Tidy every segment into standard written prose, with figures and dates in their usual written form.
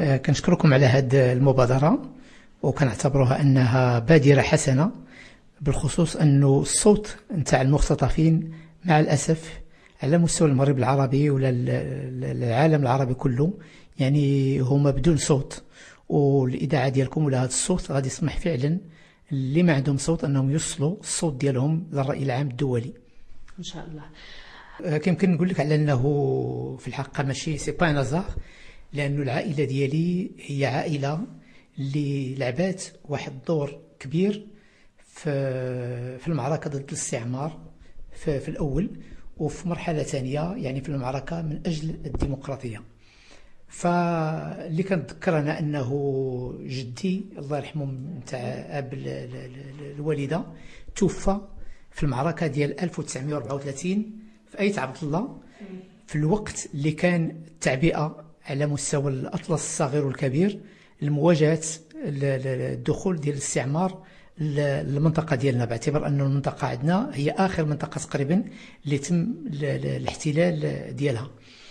كنشكركم على هذه المبادرة، وكنعتبرها أنها بادرة حسنة، بالخصوص أنه الصوت نتاع المختطفين مع الأسف على مستوى المغرب العربي ولا العالم العربي كله يعني هما بدون صوت. والإذاعة ديالكم ولا هذا الصوت غادي يسمح فعلا اللي ما عندهم صوت أنهم يوصلوا الصوت ديالهم للرأي العام الدولي إن شاء الله. كيمكن نقول لك على أنه في الحقيقة ماشي سي با نزار، لأنه العائلة ديالي هي عائلة اللي لعبات واحد الدور كبير في المعركة ضد الاستعمار في الأول، وفي مرحلة ثانية يعني في المعركة من أجل الديمقراطية. فاللي كنتذكر أنا أنه جدي الله يرحمه نتاع أب الوالدة توفى في المعركة ديال 1934 في أيت عبد الله، في الوقت اللي كان التعبئة على مستوى الأطلس الصغير والكبير لمواجهة الدخول ديال الاستعمار للمنطقة ديالنا، باعتبار أن المنطقة عندنا هي آخر منطقة تقريبا اللي تم الاحتلال ديالها.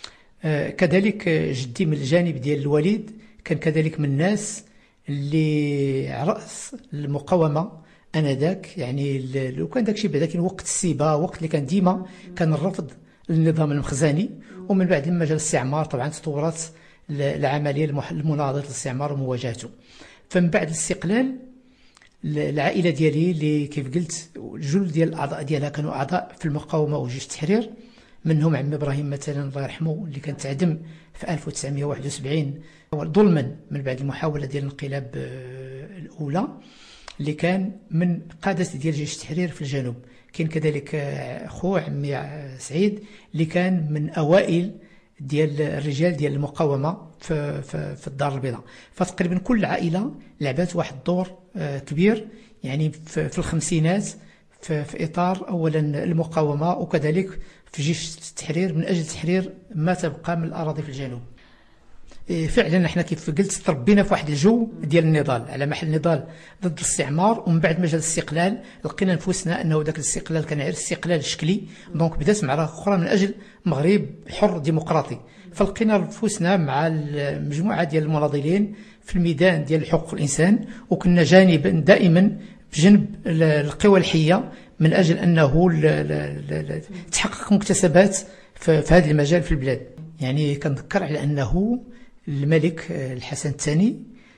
كذلك جدي من الجانب ديال الوالد كان كذلك من الناس اللي رأس المقاومة انذاك، يعني لو كان داكشي بعدا كان وقت السيبه، وقت اللي كان ديما كان الرفض للنظام المخزني. ومن بعد لما جا الاستعمار طبعا تطورت العمليه لمناضله الاستعمار ومواجهته. فمن بعد الاستقلال العائله ديالي اللي كيف قلت جل ديال الاعضاء ديالها كانوا اعضاء في المقاومه وجيش التحرير، منهم عمي ابراهيم مثلا الله يرحمه اللي كان تعدم في 1971 ظلما من بعد المحاوله ديال الانقلاب الاولى، اللي كان من قادة ديال جيش التحرير في الجنوب. كاين كذلك خوه عمي سعيد اللي كان من اوائل ديال الرجال ديال المقاومه في الدار البيضاء. فتقريبا كل عائله لعبت واحد الدور كبير يعني في الخمسينات في اطار اولا المقاومه، وكذلك في جيش التحرير من اجل تحرير ما تبقى من الاراضي في الجنوب. فعلا احنا كيف قلت تربينا في واحد الجو ديال النضال على محل نضال ضد الاستعمار، ومن بعد ما جا الاستقلال لقينا نفوسنا انه ذاك الاستقلال كان غير استقلال شكلي، دونك بدات معركه اخرى من اجل مغرب حر ديمقراطي. فلقينا نفوسنا مع المجموعه ديال المناضلين في الميدان ديال حقوق الانسان، وكنا جانبا دائما بجنب القوى الحيه من اجل انه تحقق مكتسبات في هذا المجال في البلاد. يعني كنذكر على انه الملك الحسن الثاني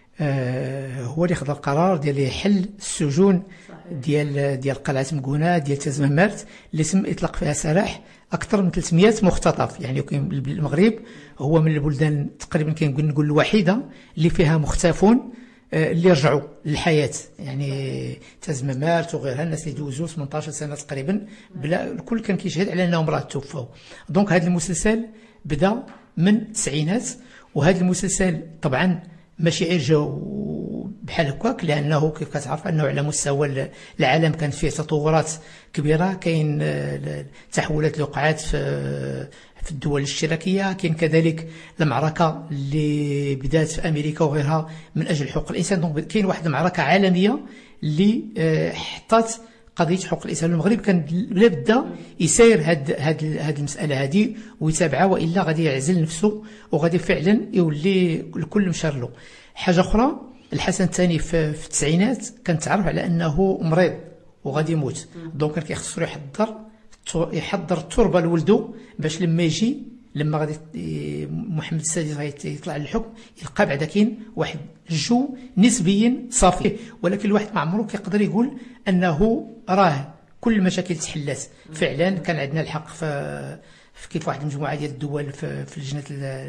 هو اللي خذ القرار ديال يحل السجون ديال قلعه مكونه ديال تزممارت اللي تم اطلاق فيها سراح اكثر من 300 مختطف. يعني المغرب هو من البلدان تقريبا كنقول الوحيده اللي فيها مختفون اللي رجعوا للحياه، يعني تزممارت وغيرها الناس اللي دوزوا 18 سنه تقريبا بلا الكل كان كيشهد على انهم راه توفوا. دونك هذا المسلسل بدا من التسعينات، وهذا المسلسل طبعا ماشي غير جاو بحال هكاك، لانه كيف كتعرف انه على مستوى العالم كانت فيه تطورات كبيره. كاين تحولات اللي وقعات في الدول الاشتراكيه، كاين كذلك المعركه اللي بدات في امريكا وغيرها من اجل حقوق الانسان. دونك كاين واحد المعركه عالميه اللي حطت قضيه حقوق الانسان. المغرب كان لا بد يسير هاد المساله هذه ويتابعها، والا غادي يعزل نفسه وغادي فعلا يولي الكل مشار له. حاجه اخرى، الحسن الثاني في التسعينات كان تعرف على انه مريض وغادي يموت، دونك كان كيخصو يحضر التربه لولده باش لما يجي لما غادي محمد السادس غادي يطلع للحكم يلقى بعدا كاين واحد الجو نسبيا صافي. ولكن الواحد ما عمره كيقدر يقول انه راه كل المشاكل تحلات. فعلا كان عندنا الحق في كيف واحد المجموعه ديال الدول في لجنه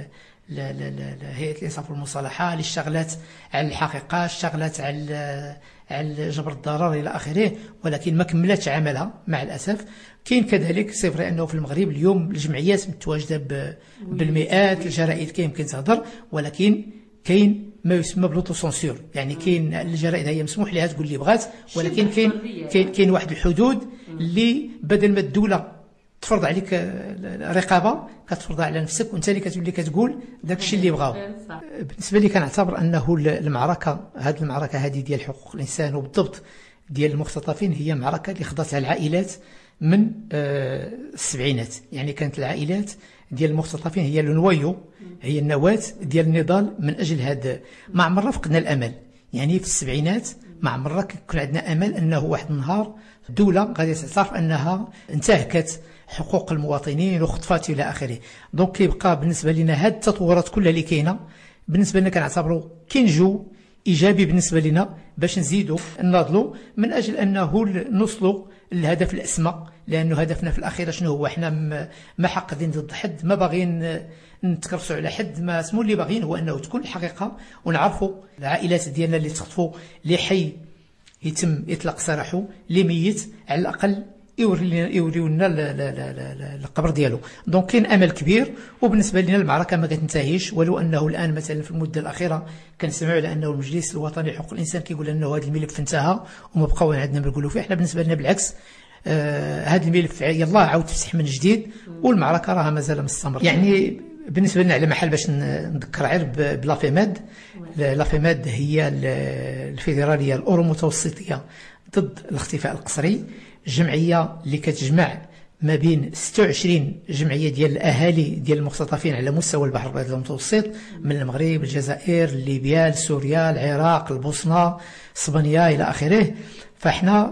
هيئه الانصاف والمصالحه اللي اشتغلت على الحقيقه، اشتغلت على جبر الضرر الى اخره، ولكن ما كملتش عملها مع الاسف. كاين كذلك صفر انه في المغرب اليوم الجمعيات متواجده بالمئات، الجرائد كيمكن تهضر، ولكن كاين ما يسمى بلوتو سونسور. يعني كاين الجرائد هي مسموح لها تقول اللي بغات، ولكن كاين واحد الحدود اللي بدل ما الدوله تفرض عليك رقابه كتفرضها على نفسك وانت اللي كتولي كتقول داك الشيء اللي بغاو. بالنسبه لي كنعتبر انه هذه المعركه هذه ديال حقوق الانسان وبالضبط ديال المختطفين هي معركه اللي خضعت العائلات من السبعينات. يعني كانت العائلات ديال المختطفين هي النوايو، هي النواة ديال النضال من أجل هذا. ما عمرنا فقدنا الأمل، يعني في السبعينات ما عمرنا كان عندنا أمل أنه واحد النهار الدولة غادي تعترف أنها انتهكت حقوق المواطنين وخطفات إلى آخره. دونك كيبقى بالنسبة لنا هاد التطورات كلها اللي كاينة بالنسبة لنا كنعتبروا كينجو إيجابي بالنسبة لنا باش نزيدوا نناضلوا من أجل أنه نوصلوا للهدف الأسمى. لأنه هدفنا في الأخير شنو هو؟ احنا ما حاقدين ضد حد، ما باغيين نتكرسوا على حد، ما اسمو اللي باغيين هو أنه تكون الحقيقة ونعرفوا العائلات ديالنا اللي تخطفوا، اللي حي يتم إطلاق سراحه، اللي ميت على الأقل يوريونا القبر ديالو. دونك كاين امل كبير، وبالنسبه لنا المعركه ما كتنتهيش، ولو انه الان مثلا في المده الاخيره كنسمعوا على انه المجلس الوطني لحقوق الانسان كيقول انه هذا الملف انتهى وما بقاو عندنا ما نقولوا فيه. احنا بالنسبه لنا بالعكس، هذا الملف يلاه عاود تفتح من جديد، والمعركه راها مازال مستمره. يعني بالنسبه لنا على محل باش نذكر غير بلافيماد. لافيماد هي الفيدراليه الاورو متوسطيه ضد الاختفاء القسري، جمعية اللي كتجمع ما بين 26 جمعية ديال الأهالي ديال المختطفين على مستوى البحر الأبيض المتوسط، من المغرب، الجزائر، ليبيا، سوريا، العراق، البوسنة، اسبانيا إلى آخره. فاحنا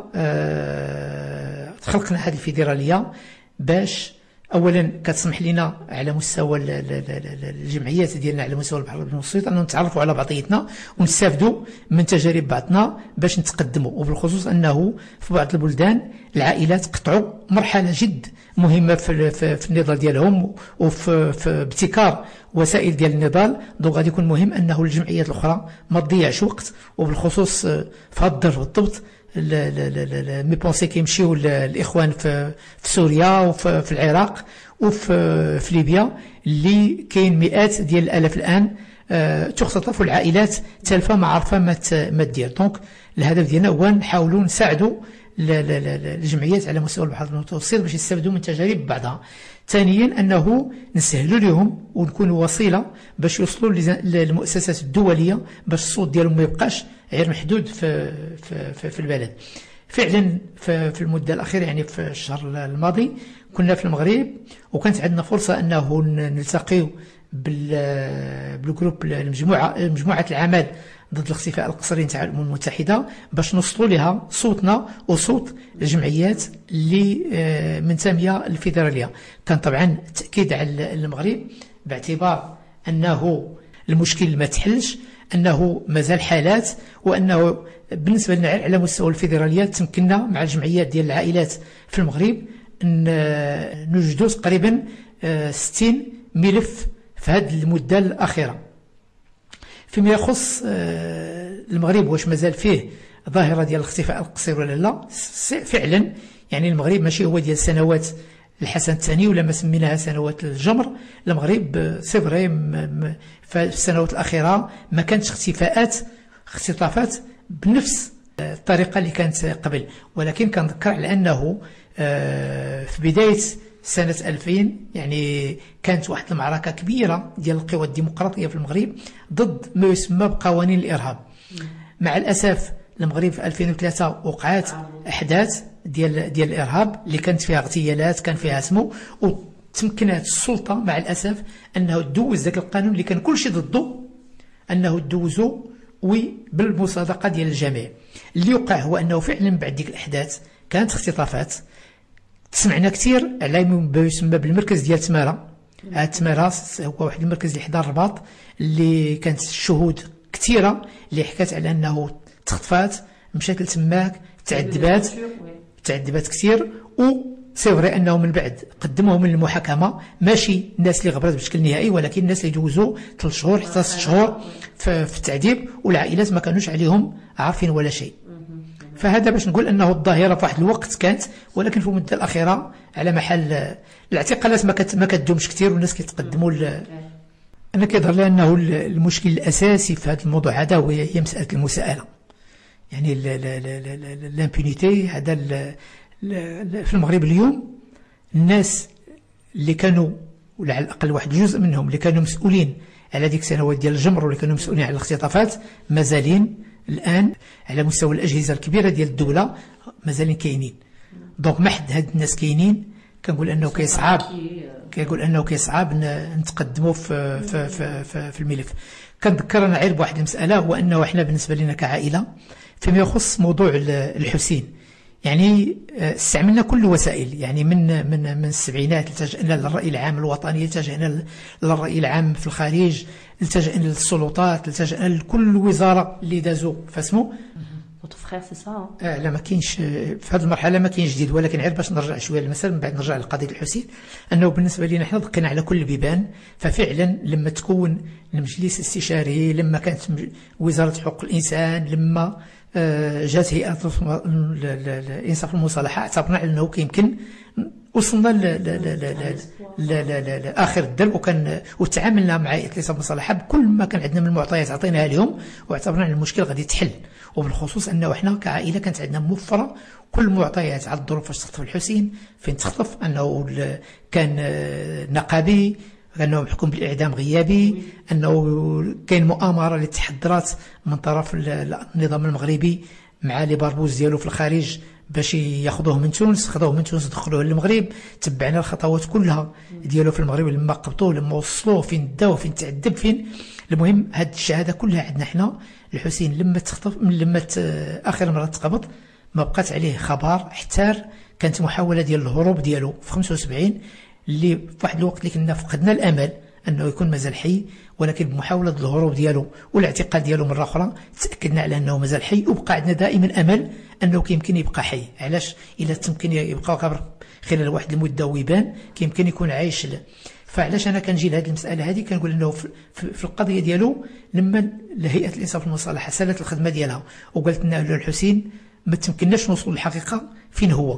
خلقنا هذه الفيدرالية باش اولا كتسمح لنا على مستوى الجمعيات ديالنا على مستوى البحر الابيض المتوسط انه نتعرفوا على بعضياتنا ونستافدوا من تجارب بعضنا باش نتقدموا. وبالخصوص انه في بعض البلدان العائلات قطعوا مرحله جد مهمه في النضال ديالهم وفي ابتكار وسائل ديال النضال. دونك غادي يكون مهم انه الجمعيات الاخرى ما تضيعش وقت، وبالخصوص في هذا الظرف بالضبط مي بونسي كيمشيو الاخوان في سوريا وفي العراق وفي ليبيا، اللي كاين مئات ديال الالاف الان تختطف العائلات تالفه ما عارفه ما دير. دونك الهدف ديالنا هو نحاولوا نساعدوا الجمعيات على مستوى البحر المتوسط باش يستافدوا من تجارب بعضها. ثانيا انه نسهلوا لهم ونكونوا وسيله باش يوصلوا للمؤسسات الدوليه باش الصوت ديالهم ما يبقاش غير محدود في البلد. فعلا في المده الاخيره، يعني في الشهر الماضي كنا في المغرب، وكانت عندنا فرصه انه نلتقيو بالجروب مجموعه العمل ضد الاختفاء القسري نتاع الامم المتحده باش نوصلوا لها صوتنا وصوت الجمعيات اللي منتميه للفيدراليه. كان طبعا تاكيد على المغرب باعتبار انه المشكل ما تحلش، انه مازال حالات، وانه بالنسبه لنا على مستوى الفيدراليه تمكننا مع الجمعيات ديال العائلات في المغرب نوجدوا تقريبا 60 ملف في هذه المده الاخيره. فيما يخص المغرب واش مازال فيه ظاهره ديال الاختفاء القصير ولا لا، فعلا يعني المغرب ماشي هو ديال سنوات الحسن الثاني ولا ما سميناها سنوات الجمر. المغرب سي فري في السنوات الاخيره ما كانتش اختطافات بنفس الطريقه اللي كانت قبل، ولكن كنذكر على انه في بدايه سنة 2000 يعني كانت واحد المعركة كبيرة ديال القوى الديمقراطية في المغرب ضد ما يسمى بقوانين الإرهاب. مع الأسف المغرب في 2003 وقعت أحداث ديال الإرهاب اللي كانت فيها اغتيالات، كان فيها سمو، وتمكنت السلطة مع الأسف أنه تدوز ذاك القانون اللي كان كل شيء ضده، أنه تدوزه وبالمصادقة ديال الجميع. اللي وقع هو أنه فعلا بعد ديك الأحداث كانت اختطافات. سمعنا كثير على ما يسمى بالمركز ديال تمارا. تمارا هو واحد المركز اللي حدا الرباط، اللي كانت الشهود كثيره اللي حكات على انه تخطفات، مشات لتماك، تعذبات كثير. وسي فري انه من بعد قدموهم للمحاكمه، ماشي الناس اللي غبرت بشكل نهائي، ولكن الناس اللي دوزوا 3 شهور حتى 6 شهور في التعذيب، والعائلات ما كانوش عليهم عارفين ولا شيء. فهذا باش نقول انه الظاهره في واحد الوقت كانت، ولكن في المده الاخيره على محل الاعتقالات ما كتدومش كثير والناس كيتقدموا. انا كيظهر لي انه المشكل الاساسي في هذا الموضوع هذا هي مساله المساءله. يعني الامبونيتي هذا في المغرب اليوم، الناس اللي كانوا ولا على الاقل واحد جزء منهم اللي كانوا مسؤولين على ديك السنوات ديال الجمر واللي كانوا مسؤولين على الاختطافات مازالين الآن على مستوى الأجهزة الكبيرة ديال الدولة، مازالين كاينين. دونك ما حد هاد الناس كاينين كنقول انه كيصعب نتقدموا في الملف. كنذكر انا غير بواحد المساله، هو انه احنا بالنسبه لنا كعائله فيما يخص موضوع الحسين، يعني استعملنا كل الوسائل، يعني من السبعينات التجأنا للرأي العام الوطني، التجأنا للرأي العام في الخارج، التجأنا للسلطات، التجأنا لكل وزارة اللي دازوا فاسمو. لا ما كاينش في هذه المرحله ما كاينش جديد، ولكن غير باش نرجع شويه للمسألة من بعد نرجع لقضيه الحسين، انه بالنسبه لنا حنا دقينا على كل البيبان. ففعلا لما تكون المجلس الاستشاري، لما كانت وزاره حقوق الانسان، لما جات هيئه الانصاف والمصالحه، اعتبرنا على انه كيمكن وصلنا لاخر الدرب، وتعاملنا مع هيئه الانصاف والمصالحه بكل ما كان عندنا من المعطيات عطيناها لهم، واعتبرنا ان المشكل غادي يتحل. وبالخصوص انه احنا كعائله كانت عندنا موفره كل المعطيات على الظروف فاش تخطف الحسين، فين تخطف، انه كان نقابي، انه محكوم بالاعدام غيابي، انه كاين مؤامره اللي تحضرات من طرف النظام المغربي مع لي باربوز ديالو في الخارج باش ياخذوه من تونس، خذوه من تونس دخلوه للمغرب. تبعنا الخطوات كلها ديالو في المغرب، لما قبطوه، لما وصلوه، فين داوه، فين تعذب، فين. المهم هاد الشهاده كلها عندنا حنا. الحسين لما تخطف، لما اخر مره تقبض ما بقات عليه خبر، حتى كانت محاوله ديال الهروب ديالو في 75، اللي في واحد الوقت اللي كنا فقدنا الامل انه يكون مازال حي، ولكن بمحاوله الهروب ديالو والاعتقال ديالو مره اخرى تاكدنا على انه مازال حي، وبقى عندنا دائما امل انه كيمكن يبقى حي. علاش؟ الا تمكن يبقى قبر خلال واحد المده ويبان كيمكن يكون عايش. فعلاش انا كنجي لهذه المساله هذه كنقول انه في القضيه ديالو، لما هيئه الانصاف والمصالحه سالت الخدمه ديالها وقالت لنا الحسين ما تمكناش نوصل للحقيقه فين هو.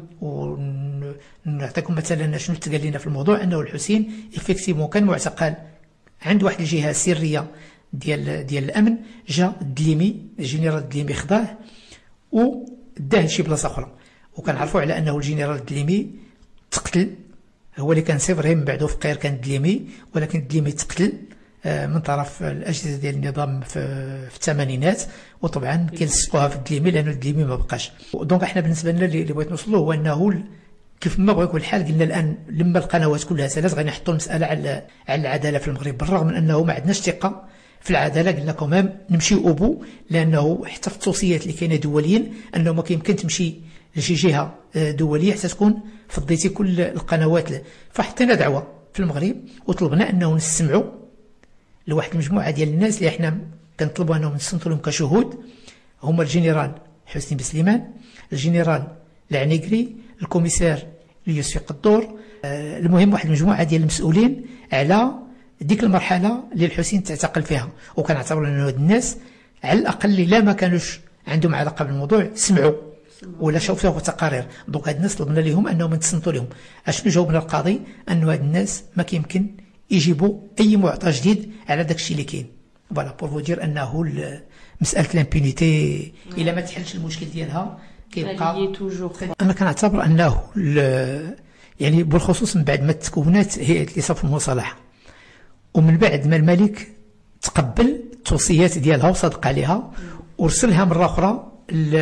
ونعطيكم مثلا شنو تقال لنا في الموضوع، انه الحسين افكتيفمون كان معتقل عند واحد الجهه سريه ديال الامن، جا الدليمي، الجنرال الدليمي خداه وداه لشي بلاصه اخرى، وكنعرفوا على انه الجنرال الدليمي تقتل، هو اللي كان صفر من بعده فقير كان الدليمي، ولكن الدليمي تقتل من طرف الاجهزه ديال النظام في الثمانينات، وطبعا كيلصقوها في الدليمي لانه الدليمي ما بقاش. دونك احنا بالنسبه لنا اللي بغيت نوصلوا هو انه كيف ما بغا يكون الحال، قلنا الان لما القنوات كلها سالات غادي نحطوا المساله على العداله في المغرب، بالرغم من انه ما عندناش ثقه في العداله. قلنا كمان نمشي اوبو، لانه حتى في التوصيات اللي كاينه دوليا انه ما كيمكن تمشي لشي جهه دوليه حتى تكون فضيتي كل القنوات. فحطينا دعوه في المغرب وطلبنا انه نستمعوا لواحد المجموعه ديال الناس اللي احنا كنطلبوا انهم نصنتوا لهم كشهود، هما الجنرال حسني بسليمان، الجنرال العنيقري، الكوميسار يوسف قدور، المهم واحد المجموعه ديال المسؤولين على ديك المرحله اللي الحسين تعتقل فيها. وكنعتبر انه هاد الناس على الاقل لا ما كانوش عندهم علاقه بالموضوع سمعوا ولا شافوا تقارير. دونك هاد الناس طلبنا لهم انهم نتصنتوا لهم. اشنو جاوبنا القاضي؟ انه هاد الناس ما كيمكن يجيبوا اي معطى جديد على داك الشيء اللي كاين. فوالا بور فودير انه مساله الامبونيتي الا ما تحلش المشكل ديالها كيبقى. انا كنعتبر انه يعني بالخصوص من بعد ما تكونات هيئه الانصاف والمصالحه، ومن بعد ما الملك تقبل التوصيات ديالها وصدق عليها ورسلها مره اخرى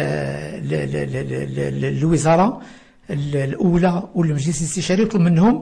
للوزاره الاولى والمجلس الاستشاري، يطلب منهم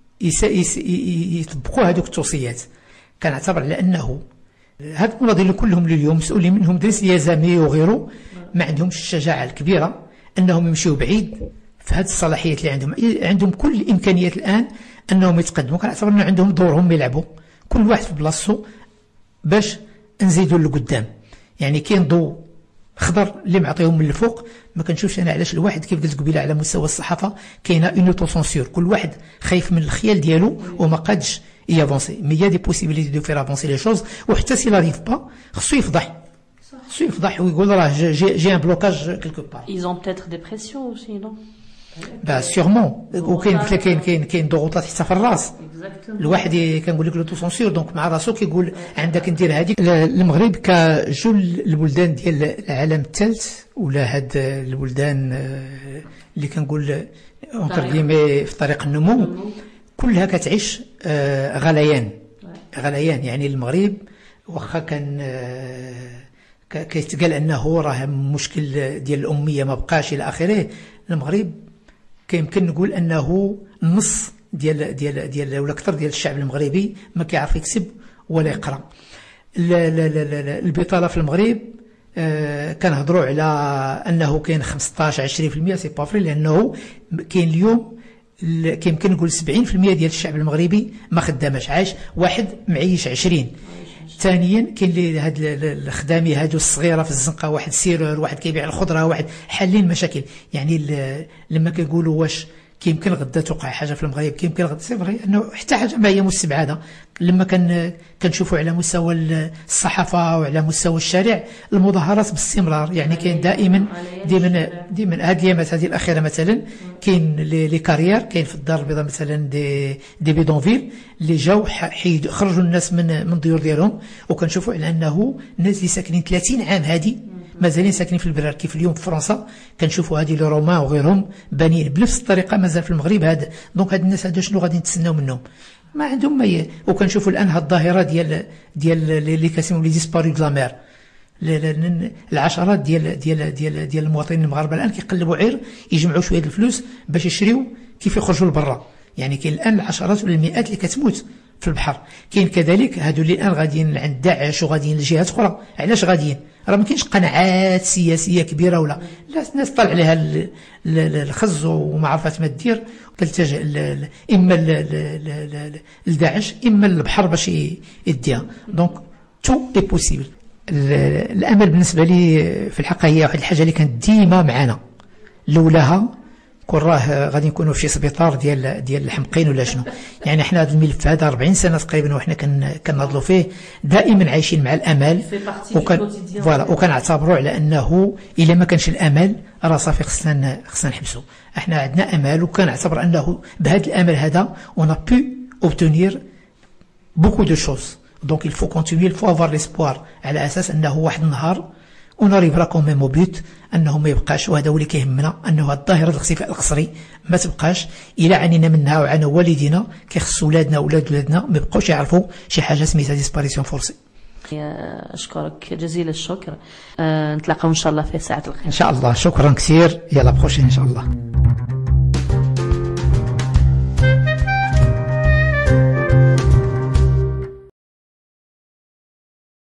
يطبقوا هذوك التوصيات. كنعتبر على انه هاد المناضلين كلهم اليوم مسؤولين منهم دريس اليزامي وغيره ما عندهمش الشجاعه الكبيره انهم يمشيوا بعيد في هذه الصلاحيات اللي عندهم كل الامكانيات الان انهم يتقدموا. كنعتبر ان عندهم دورهم يلعبوا كل واحد في بلاصتو باش نزيدوا لقدام. يعني كاين ضوء خضر اللي معطيهم من الفوق، ما كنشوفش انا علاش الواحد كيف قلت قبيله على مستوى الصحافه كاينه اون اوتو سونسور، كل واحد خايف من الخيال ديالو وما قادش يافونسي. مي يا دي بوسيبيليتي دو فير افونسي لي شوز، وحتى سي لاريف با خصو يفضح ويقول راه جي ان بلوكاج كيلكو بار. Ils ont peut-être des pressions aussi, non? با سيغمون. وكاين قلت لك كاين ضغوطات حتى في الراس. الواحد كنقول لك لوتو سونسور، دونك مع راسو كيقول عندك ندير هذيك. المغرب كجل البلدان ديال العالم الثالث ولا هاد البلدان اللي كنقول اونتر كيمي في طريق النمو كلها كتعيش غليان. يعني المغرب واخا كان كيتقال انه راه مشكل ديال الاميه ما بقاش الى اخره، المغرب كيمكن نقول انه النص ديال ولا اكثر ديال الشعب المغربي ما كيعرف يكتب ولا يقرا. البطاله في المغرب كنهضروا على انه كاين 15 20% سي با فري، لانه كاين اليوم كيمكن نقول 70% ديال الشعب المغربي ما خدامش، عايش واحد معيش 20. ثانيا كاين اللي هاد الخدامي هادو الصغيره في الزنقه، واحد سيرور، واحد كيبيع الخضره، واحد حالين مشاكل. يعني لما كنقولوا واش كيمكن غدا توقع حاجه في المغرب، كيمكن غدا سي فري انه حتى حاجه ما هي مستبعده. لما كنشوفوا على مستوى الصحافه وعلى مستوى الشارع المظاهرات باستمرار، يعني كاين دائما هاد الايامات هذه الاخيره مثلا كاين لي كارير، كاين في الدار البيضاء مثلا دي بيدونفيل اللي جاو خرجوا الناس من الديور ديالهم، وكنشوفوا على انه الناس اللي ساكنين 30 عام هادي مازالين ساكنين في البرار. كيف اليوم في فرنسا كنشوفوا هذه لي رومان وغيرهم بانين بنفس الطريقه، مازال في المغرب هذا. دونك هاد الناس هادو شنو غادي نتسناو منهم؟ ما عندهم ما وكنشوفوا الان هاد الظاهره ديال اللي كيسموا لي ديسباري دو لا مير. العشرات ديال المواطنين المغاربه الان كيقلبوا عير يجمعوا شويه الفلوس باش يشريوا كيف يخرجوا لبرا. يعني كاين الان العشرات ولا المئات اللي كتموت في البحر. كاين كذلك هادو اللي الان غاديين عند داعش وغاديين لجهات اخرى. علاش غاديين؟ راه ما كاينش قناعات سياسيه كبيره ولا لا، الناس طلع عليها الخز وما عرفت ما دير، تلتجئ اما لداعش اما للبحر باش يديها. دونك تو اي بوسيبل. الامل بالنسبه لي في الحقيقه هي واحد الحاجه اللي كانت ديما معنا، لولاها كون راه غادي نكونوا في شي سبيطار ديال الحمقين ولا شنو. يعني حنا هذا الملف هذا 40 سنه تقريبا وحنا كنناضلوا فيه، دائما عايشين مع الامل، وكنعتبروا على انه الا ما كانش الامل راه صافي خصنا نحبسوا. احنا عندنا امل، وكنعتبر انه بهذا الامل هذا on a pu obtenir beaucoup de choses. Donc il faut continuer, il faut avoir l'espoir على اساس انه واحد النهار on arrivera quand même au but انه ما يبقاش. وهذا هو اللي كيهمنا، انه الظاهره الاختفاء القسري ما تبقاش. الى عانينا منها وعانى والدينا، كيخص ولادنا ولادنا ما يبقاوش يعرفوا شي حاجه سميتها ديسباريسيون فورسي. اشكرك جزيل الشكر. نتلاقاو ان شاء الله في ساعه الخير. ان شاء الله، شكرا كثير، يلا بروشين ان شاء الله.